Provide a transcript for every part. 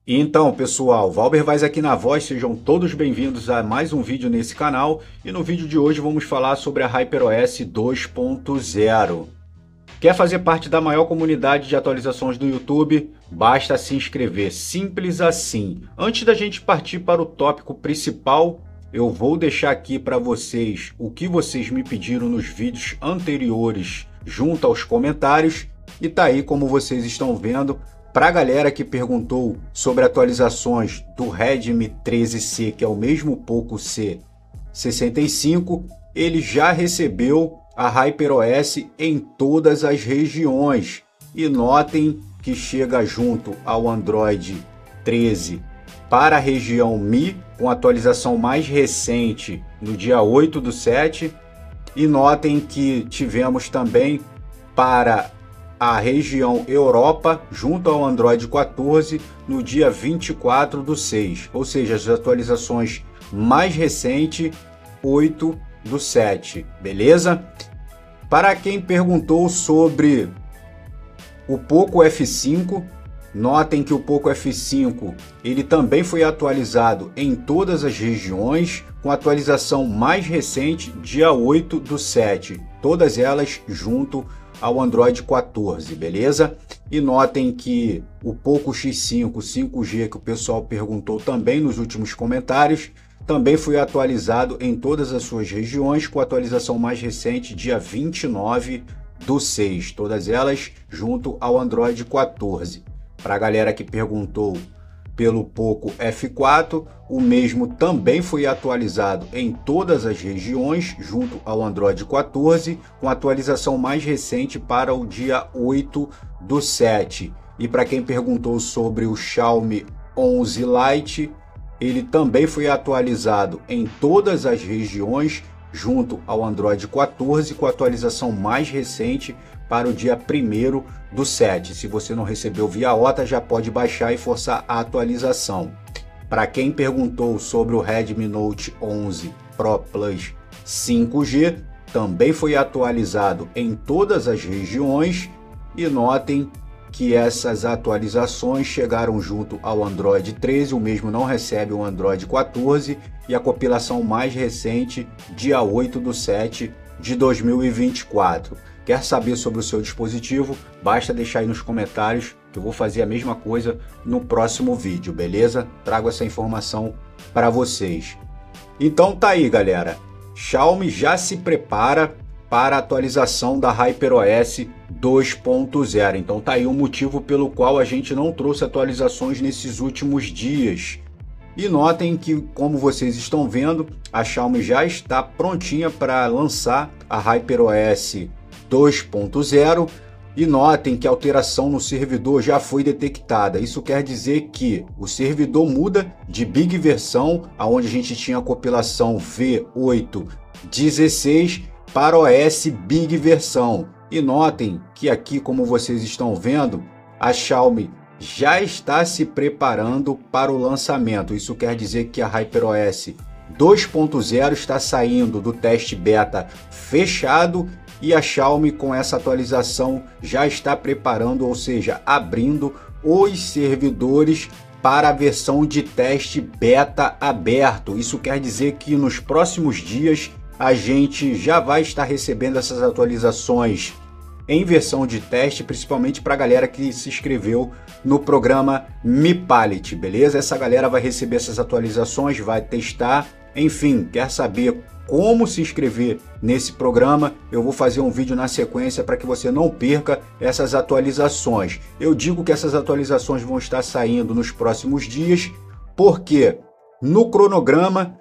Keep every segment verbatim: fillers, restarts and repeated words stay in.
Então, pessoal, Valber Vaz aqui na voz, sejam todos bem-vindos a mais um vídeo nesse canal. E no vídeo de hoje vamos falar sobre a HyperOS dois ponto zero. Quer fazer parte da maior comunidade de atualizações do YouTube? Basta se inscrever, simples assim. Antes da gente partir para o tópico principal, eu vou deixar aqui para vocês o que vocês me pediram nos vídeos anteriores junto aos comentários. E tá aí, como vocês estão vendo, para a galera que perguntou sobre atualizações do Redmi treze C, que é o mesmo Poco C sessenta e cinco, ele já recebeu a HyperOS em todas as regiões. E notem que chega junto ao Android treze para a região Mi, com a atualização mais recente no dia oito do sete. E notem que tivemos também para a região Europa, junto ao Android quatorze, no dia vinte e quatro do seis, ou seja, as atualizações mais recentes, oito do sete, beleza? Para quem perguntou sobre o Poco F cinco, notem que o Poco F cinco ele também foi atualizado em todas as regiões, com a atualização mais recente, dia oito do sete, todas elas junto ao Android quatorze, beleza? E notem que o Poco X cinco cinco G, que o pessoal perguntou também nos últimos comentários, também foi atualizado em todas as suas regiões, com a atualização mais recente, dia vinte e nove do seis, todas elas junto ao Android quatorze. Para a galera que perguntou pelo Poco F quatro, o mesmo também foi atualizado em todas as regiões, junto ao Android quatorze, com a atualização mais recente para o dia oito do sete. E para quem perguntou sobre o Xiaomi onze Lite, ele também foi atualizado em todas as regiões, junto ao Android quatorze, com a atualização mais recente para o dia primeiro do sete. Se você não recebeu via O T A, já pode baixar e forçar a atualização. Para quem perguntou sobre o Redmi Note onze Pro Plus cinco G, também foi atualizado em todas as regiões. E notem que essas atualizações chegaram junto ao Android treze, o mesmo não recebe o Android quatorze, e a compilação mais recente, dia oito do sete de dois mil e vinte e quatro. Quer saber sobre o seu dispositivo? Basta deixar aí nos comentários que eu vou fazer a mesma coisa no próximo vídeo, beleza? Trago essa informação para vocês. Então tá aí, galera. Xiaomi já se prepara para a atualização da HyperOS dois ponto zero. Então tá aí o motivo pelo qual a gente não trouxe atualizações nesses últimos dias. E notem que, como vocês estão vendo, a Xiaomi já está prontinha para lançar a HyperOS dois ponto zero. E notem que a alteração no servidor já foi detectada. Isso quer dizer que o servidor muda de Big versão, onde a gente tinha a compilação V oito dezesseis, para O S Big versão. E notem que aqui, como vocês estão vendo, a Xiaomi já está se preparando para o lançamento. Isso quer dizer que a HyperOS dois ponto zero está saindo do teste beta fechado, e a Xiaomi, com essa atualização, já está preparando, ou seja, abrindo os servidores para a versão de teste beta aberto. Isso quer dizer que nos próximos dias a gente já vai estar recebendo essas atualizações em versão de teste, principalmente para a galera que se inscreveu no programa Mi Pilot, beleza? Essa galera vai receber essas atualizações, vai testar. Enfim, quer saber como se inscrever nesse programa? Eu vou fazer um vídeo na sequência para que você não perca essas atualizações. Eu digo que essas atualizações vão estar saindo nos próximos dias, porque no cronograma,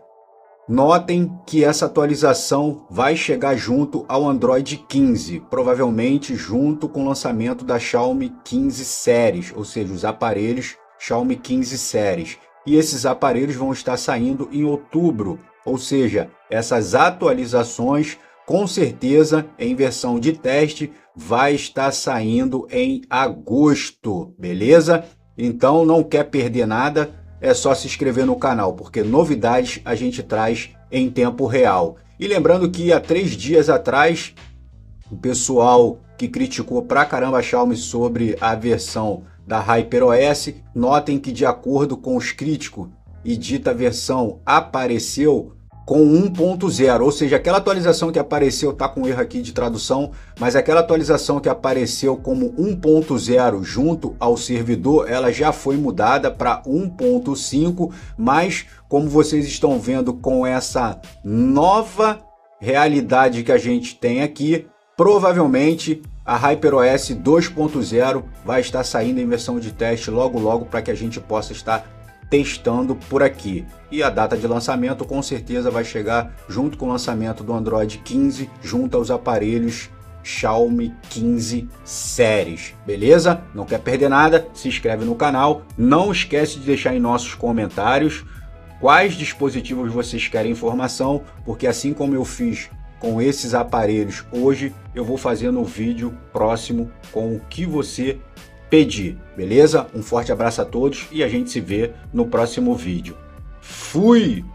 notem que essa atualização vai chegar junto ao Android quinze, provavelmente junto com o lançamento da Xiaomi quinze Series, ou seja, os aparelhos Xiaomi quinze Series. E esses aparelhos vão estar saindo em outubro, ou seja, essas atualizações com certeza em versão de teste vai estar saindo em agosto, beleza? Então não quer perder nada, é só se inscrever no canal, porque novidades a gente traz em tempo real. E lembrando que há três dias atrás, o pessoal que criticou pra caramba a Xiaomi sobre a versão da HyperOS. Notem que, de acordo com os críticos, e dita versão apareceu com um ponto zero, ou seja, aquela atualização que apareceu, tá com erro aqui de tradução, mas aquela atualização que apareceu como um ponto zero junto ao servidor, ela já foi mudada para um ponto cinco, mas como vocês estão vendo com essa nova realidade que a gente tem aqui, provavelmente a HyperOS dois ponto zero vai estar saindo em versão de teste logo logo para que a gente possa estar testando por aqui. E a data de lançamento com certeza vai chegar junto com o lançamento do Android quinze, junto aos aparelhos Xiaomi quinze séries, beleza? Não quer perder nada? Se inscreve no canal, não esquece de deixar em nossos comentários quais dispositivos vocês querem informação, porque assim como eu fiz com esses aparelhos hoje, eu vou fazer no vídeo próximo com o que você pedir, beleza? Um forte abraço a todos e a gente se vê no próximo vídeo. Fui!